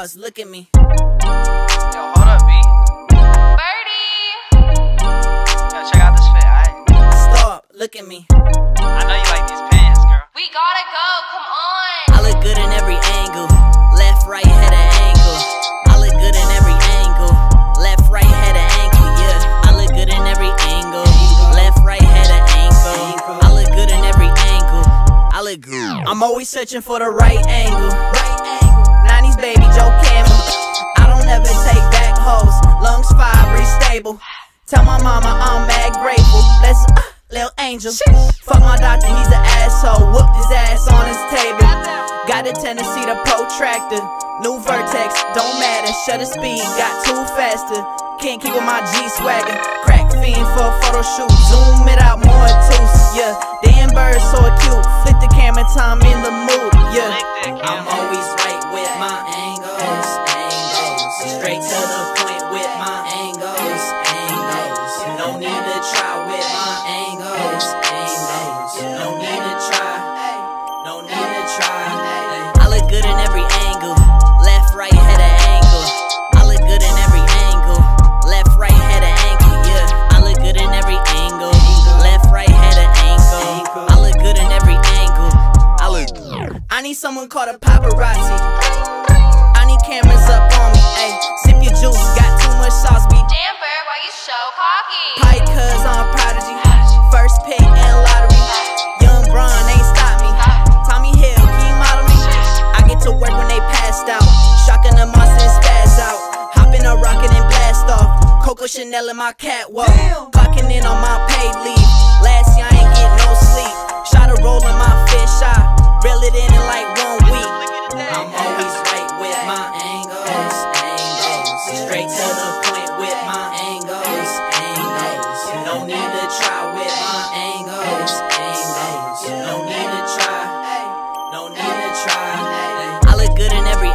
pause, look at me. Yo, hold up, B. Birdie! Yo, check out this fit, alright? Stop, look at me. I know you like these pants, girl. We gotta go, come on! I look good in every angle. Left, right, head an angle. I look good in every angle. Left, right, head an ankle, yeah. I look good in every angle. Left, right, head an ankle. I look good in every angle. I look good. I'm always searching for the right angle. 90s baby Joe Camel. I don't ever take back hoes. Lungs fire, breathe stable. Tell my mama I'm mad grateful. Let's little angel. Fuck my doctor, he's an asshole. Whooped his ass on his table. Got a tendency to protractor. New vertex, don't matter. Shutter speed, got too faster. Can't keep with my G-Swagger. Crack fiend for a photoshoot. Zoom it out more obtuse, yeah. Damn bird so acute. Flick the camera time in the mood, yeah. I'm always right with my angles. Straight to the point with my angles. No need to try with my angles. No need to try. No need to try. I look good in every angle. Left, right, head an angle. I look good in every angle. Left, right, head an ankle, yeah. I look good in every angle. Left, right, head an ankle. I look good in every angle. I need someone called a paparazzi. I need cameras up on me. Ay, sip your juice, got too much sauce, be Damn, Bird, why you so cocky? pie cuz I'm a prodigy. First pick and lottery. Young Bron ain't stop me. Tommy Hill, can you model me? I get to work when they passed out. Shocking the monster and spaz out. Hop in a rocket and blast off. Coco Chanel in my catwalk. Clocking in on my paid leave. Last year I ain't get no sleep. Shot a roll in my fish eye. Reel it in like 1 week. I'm always right with my angles. Straight to the point with my angles. No need to try with my angles. No need to try. No need to try. I look good in every